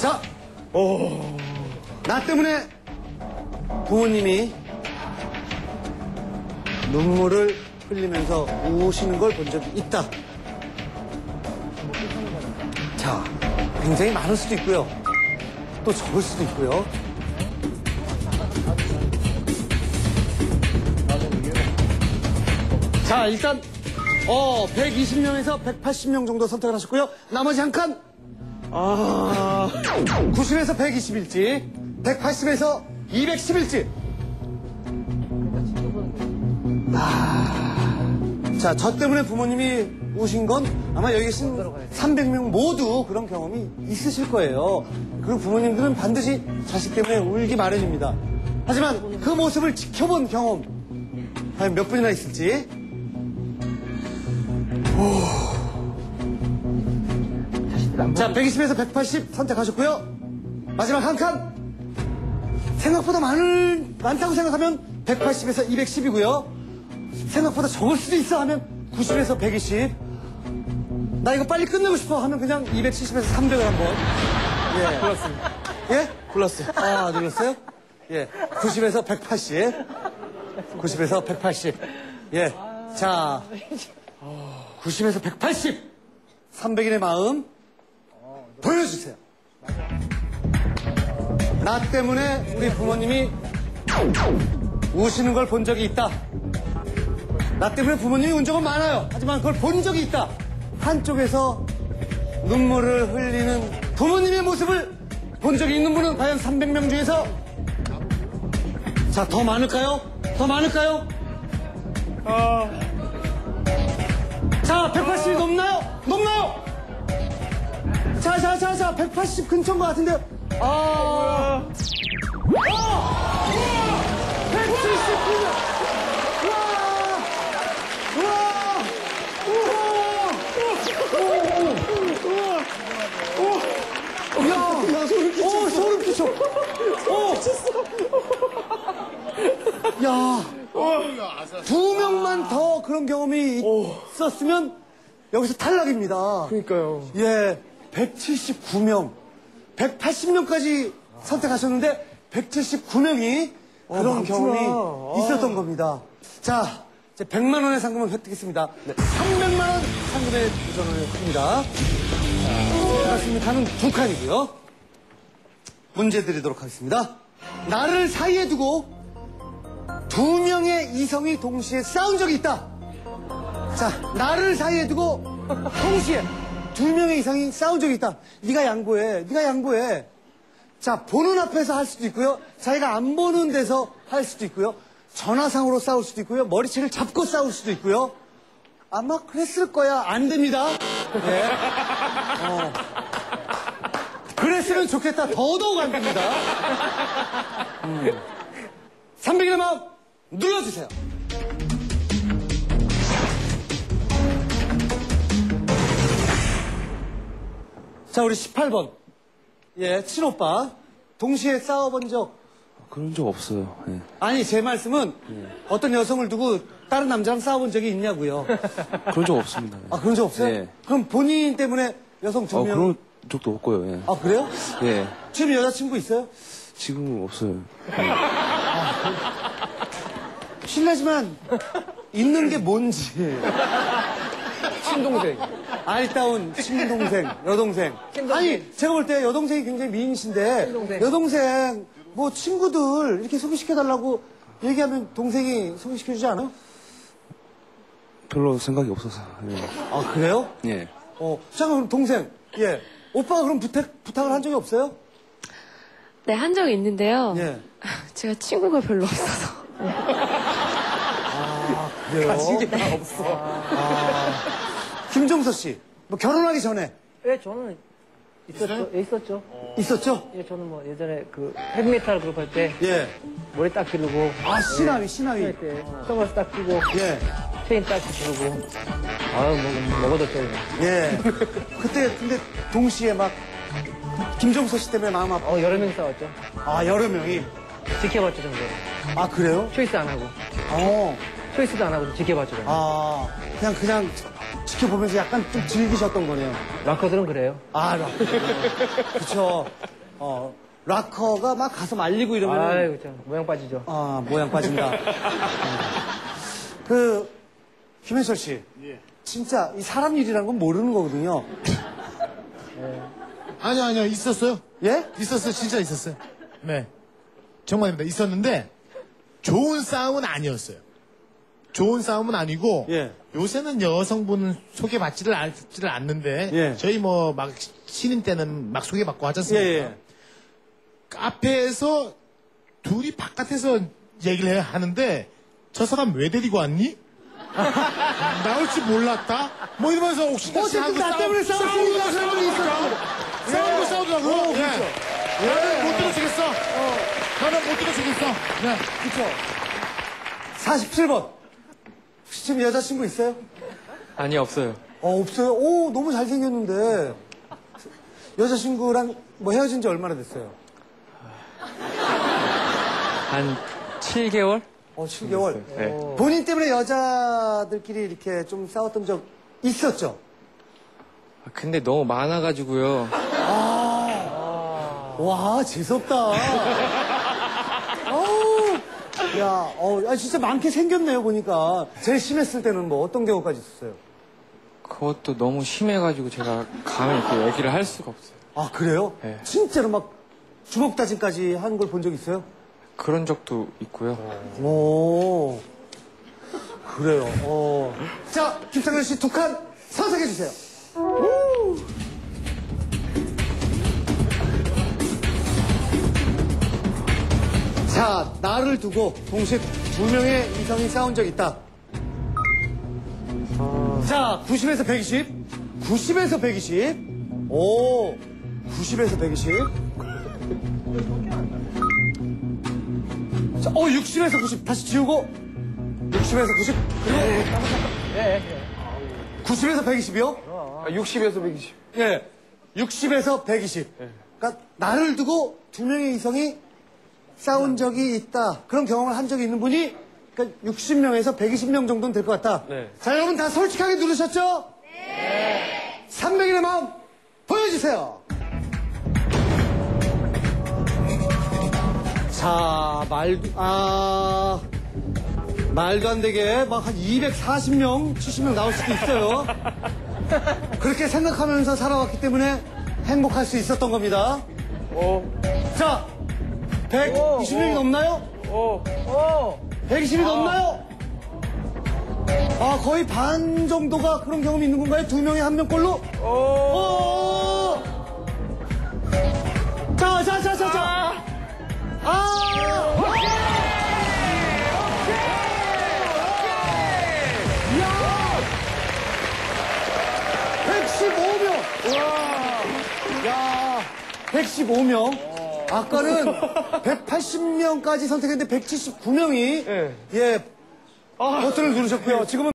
자, 나 때문에 부모님이 눈물을 흘리면서 우시는 걸 본 적이 있다. 자, 굉장히 많을 수도 있고요. 또 적을 수도 있고요. 자, 일단 120명에서 180명 정도 선택을 하셨고요. 나머지 한 칸 90에서 120일지 180에서 210일지. 자, 저 때문에 부모님이 우신 건 아마 여기 계신 300명 모두 그런 경험이 있으실 거예요. 그리고 부모님들은 반드시 자식 때문에 울기 마련입니다. 하지만 그 모습을 지켜본 경험 과연 몇 분이나 있을지. 자, 120에서 180 선택하셨고요. 마지막 한 칸. 생각보다 많다고 생각하면 180에서 210이고요. 생각보다 적을 수도 있어 하면 90에서 120. 나 이거 빨리 끝내고 싶어 하면 그냥 270에서 300을 한번. 예. 골랐습니다. 예? 골랐어요. 아, 눌렀어요? 예. 90에서 180. 90에서 180. 예. 자. 90에서 180. 300인의 마음. 보여주세요. 나 때문에 우리 부모님이 우시는 걸 본 적이 있다. 나 때문에 부모님이 운 적은 많아요. 하지만 그걸 본 적이 있다. 한쪽에서 눈물을 흘리는 부모님의 모습을 본 적이 있는 분은 과연 300명 중에서 자, 더 많을까요? 더 많을까요? 자, 180이 넘나요? 넘나요? 자, 180 근처인 것 같은데. 179명! 야, 소름 끼쳐. 야, 두 명만 더 그런 경험이 있었으면 여기서 탈락입니다. 그러니까요. 예, 179명, 180명까지 선택하셨는데 179명이 그런 경험이 있었던 겁니다. 자, 이제 100만 원의 상금을 획득했습니다. 300만 원 상금에 도전을 합니다. 반갑습니다는 두 칸이고요. 문제 드리도록 하겠습니다. 나를 사이에 두고 두 명의 이성이 동시에 싸운 적이 있다. 자, 나를 사이에 두고 동시에 두 명의 이성이 싸운 적이 있다. 네가 양보해. 네가 양보해. 자, 보는 앞에서 할 수도 있고요. 자기가 안 보는 데서 할 수도 있고요. 전화상으로 싸울 수도 있고요. 머리채를 잡고 싸울 수도 있고요. 아마 그랬을 거야. 안 됩니다. 네. 그랬으면 좋겠다. 더더욱 안 됩니다. 300일의 마음 눌러주세요. 자, 우리 18번. 예, 친오빠. 동시에 싸워본 적. 그런 적 없어요. 예. 아니, 제 말씀은 어떤 여성을 두고 다른 남자랑 싸워본 적이 있냐고요. 그런 적 없습니다. 예. 아, 그런 적 없어요? 예. 그럼 본인 때문에 여성 두 명. 그런 적도 없고요. 예. 아, 그래요? 예. 지금 여자친구 있어요? 지금은 없어요. 실례지만 있는 게 뭔지. 친동생. 아리따운 친동생, 여동생. 아니, 제가 볼 때 여동생이 굉장히 미인이신데 여동생 뭐 친구들 이렇게 소개시켜달라고 얘기하면 동생이 소개시켜주지 않아? 별로 생각이 없어서. 예. 아, 그래요? 예. 자, 그럼 동생. 예. 오빠가 그럼 부탁을 한 적이 없어요? 네, 한 적이 있는데요. 예. 제가 친구가 별로 없어서. 그래요? 가진 게 다 없어. 김종서 씨, 뭐 결혼하기 전에 예, 저는 있었죠. 예, 있었죠. 있었죠? 예, 저는 뭐 예전에 그 헤비메탈 그룹 할 때 예. 머리 딱 기르고 아, 시나위. 할 때 선글라스 딱 끼고 예. 체인 딱 기르고 아유 뭐 먹어뒀죠 그냥. 예. 그때 근데 동시에 막 김종서 씨 때문에 마음 아파. 여러 명 싸웠죠. 아, 여러 명이. 지켜봤죠 정도. 아, 그래요? 초이스 안 하고 초이스도 안 하고 지켜봤죠. 저는. 아, 그냥 지켜보면서 약간 좀 즐기셨던 거네요. 락커들은 그래요. 아, 그쵸. 락커가 막 가서 말리고 이러면 아이고, 참. 모양 빠지죠. 모양 빠진다. 김현철 씨. 진짜 이 사람 일이란 건 모르는 거거든요. 아니요, 있었어요. 예? 있었어요, 진짜 있었어요. 네. 정말입니다. 있었는데, 좋은 싸움은 아니었어요. 좋은 싸움은 아니고, 예. 요새는 여성분은 소개받지를 않는데, 예. 저희 막 신인 때는 막 소개받고 하지 않습니까? 예. 카페에서 둘이 바깥에서 얘기를 하는데, 저 사람 왜 데리고 왔니? 나올 줄 몰랐다? 뭐 이러면서 옥신각신 하고 나 때문에 싸우니까 싸움이 있었어. 싸우더라고. 예. 나는 못 들어주겠어. 나는 못 들어주겠어. 네. 그쵸. 47번. 혹시 지금 여자친구 있어요? 아니, 없어요. 없어요? 너무 잘생겼는데. 여자친구랑 뭐 헤어진 지 얼마나 됐어요? 한 7개월? 7개월. 네. 본인 때문에 여자들끼리 이렇게 좀 싸웠던 적 있었죠? 근데 너무 많아가지고요. 와, 재수없다. 진짜 많게 생겼네요, 보니까. 제일 심했을 때는 뭐 어떤 경우까지 있었어요? 그것도 너무 심해가지고 제가 감히 이렇게 얘기를 할 수가 없어요. 아, 그래요? 네. 진짜로 막 주먹 다짐까지 한 걸 본 적 있어요? 그런 적도 있고요. 오, 그래요. 자, 김상현 씨 두 칸 선택해 주세요. 자, 나를 두고 동시에 두 명의 이성이 싸운 적 있다. 자, 90에서 120. 90에서 120. 90에서 120. 자, 60에서 90. 다시 지우고. 60에서 90. 그리고 90에서 120이요? 60에서 120. 예. 60에서 120. 그러니까 나를 두고 두 명의 이성이 싸운 적이 있다. 그런 경험을 한 적이 있는 분이 그러니까 60명에서 120명 정도는 될 것 같다. 네. 자, 여러분 다 솔직하게 누르셨죠? 네. 300일의 마음 보여주세요. 자, 말도 안 되게 막 한 240명, 70명 나올 수도 있어요. 그렇게 생각하면서 살아왔기 때문에 행복할 수 있었던 겁니다. 자, 120명이 넘나요? 120이 넘나요? 거의 반 정도가 그런 경험이 있는 건가요? 두 명에 한 명꼴로? 자. 야! 115명! 야! 115명. 아까는 180명까지 선택했는데 179명이 버튼을 누르셨고요. 지금은